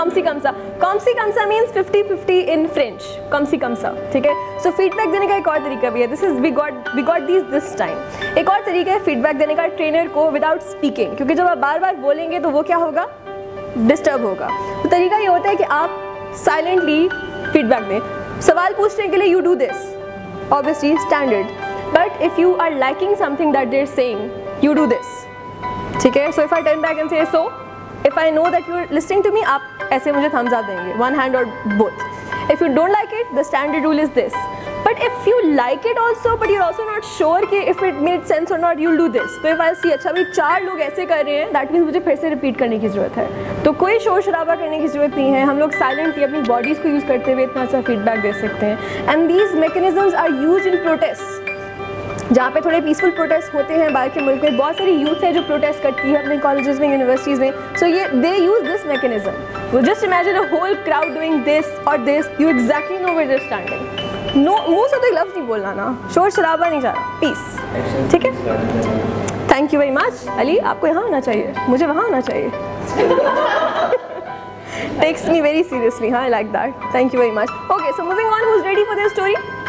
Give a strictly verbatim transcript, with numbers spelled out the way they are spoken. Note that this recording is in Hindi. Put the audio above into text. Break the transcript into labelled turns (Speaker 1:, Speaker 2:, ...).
Speaker 1: कम सी कम सा, कम सी कम सा means fifty fifty in French, कम सी कम सा, ठीक है। सो फीडबैक देने का एक और तरीका भी है, this is we got we got this this time. एक और तरीका है फीडबैक देने का ट्रेनर को विदाउट स्पीकिंग, क्योंकि जब आप बार बार बोलेंगे तो वो क्या होगा, डिस्टर्ब होगा। तो तरीका ये होता है कि आप साइलेंटली फीडबैक दें। सवाल पूछने के लिए you do this, obviously standard, but if you are liking something that they are saying you do this, ठीक है। So if I turn back and से so, if I know that you are listening to me, आप ऐसे मुझे थम्स अप देंगे, वन हैंड और both. If you don't like it, the standard rule is this, but if you like it also but you are also not sure कि इफ इट मेड सेंस और नॉट, यूल डू दिस। तो इफ आई सी अच्छा भाई चार लोग ऐसे कर रहे हैं, दैट मीन्स मुझे फिर से रिपीट करने की जरूरत है। तो कोई शोर शराबा करने की जरूरत नहीं है, हम लोग साइलेंटली अपनी बॉडीज को यूज करते हुए इतना सा फीडबैक दे सकते हैं। And these mechanisms are used in protest, जहाँ पे थोड़े पीसफुल प्रोटेस्ट होते हैं बाहर के मुल्क में, बहुत सारी यूथ है जो प्रोटेस्ट करती है अपने कॉलेजेस में, यूनिवर्सिटीज़ में। सो ये दे यूज दिस मैकेनिज्म। वो just imagine a whole crowd doing this और this, you exactly know where they are standing. No, मुंह से तो एक लफ्ज़ नहीं बोलना ना, शोर शराबा नहीं चाह रहा, पीस, ठीक है। Thank you very much. Ali, आपको यहाँ आना चाहिए, मुझे वहाँ आना चाहिए। टेक्स मी वेरी सीरियसली, हाँ, I like that, thank you very much. Okay, so moving on, who is ready for this story?